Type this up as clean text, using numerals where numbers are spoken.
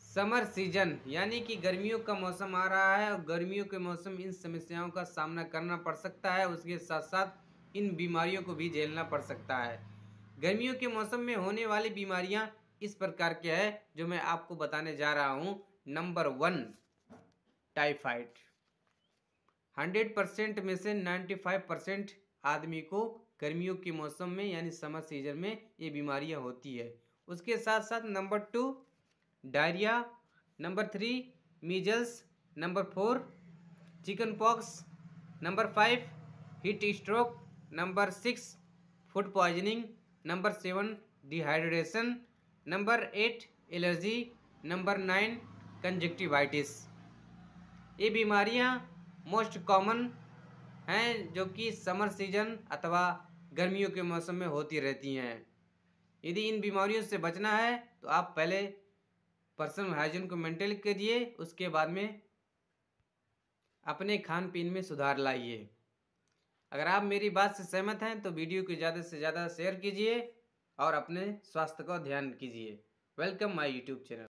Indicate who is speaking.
Speaker 1: Summer season यानी कि गर्मियों का मौसम आ रहा है और गर्मियों के मौसम इन समस्याओं का सामना करना पड़ सकता है। उसके साथ साथ इन बीमारियों को भी झेलना पड़ सकता है। गर्मियों के मौसम में होने वाली बीमारियां इस प्रकार के है जो मैं आपको बताने जा रहा हूं। Number 1, typhoid. 100% में से 95% आदमी को गर्मियों के मौसम में यानी समर सीजन में ये बीमारियां होती है। उसके साथ साथ number 2, diarrhoea. Number 3, measles. Number 4, chicken pox. Number 5, heat stroke. Number 6, food poisoning. Number 7, dehydration. Number 8, allergy. Number 9, conjunctivitis. ये बीमारियां मोस्ट कॉमन हैं जो कि समर सीजन अथवा गर्मियों के मौसम में होती रहती हैं। यदि इन बीमारियों से बचना है तो आप पहले पर्सनल हाइजीन को मेंटेन करिए, उसके बाद में अपने खान पीन में सुधार लाइए। अगर आप मेरी बात से सहमत हैं तो वीडियो को ज़्यादा से ज़्यादा शेयर कीजिए और अपने स्वास्थ्य का ध्यान कीजिए। Welcome my YouTube channel.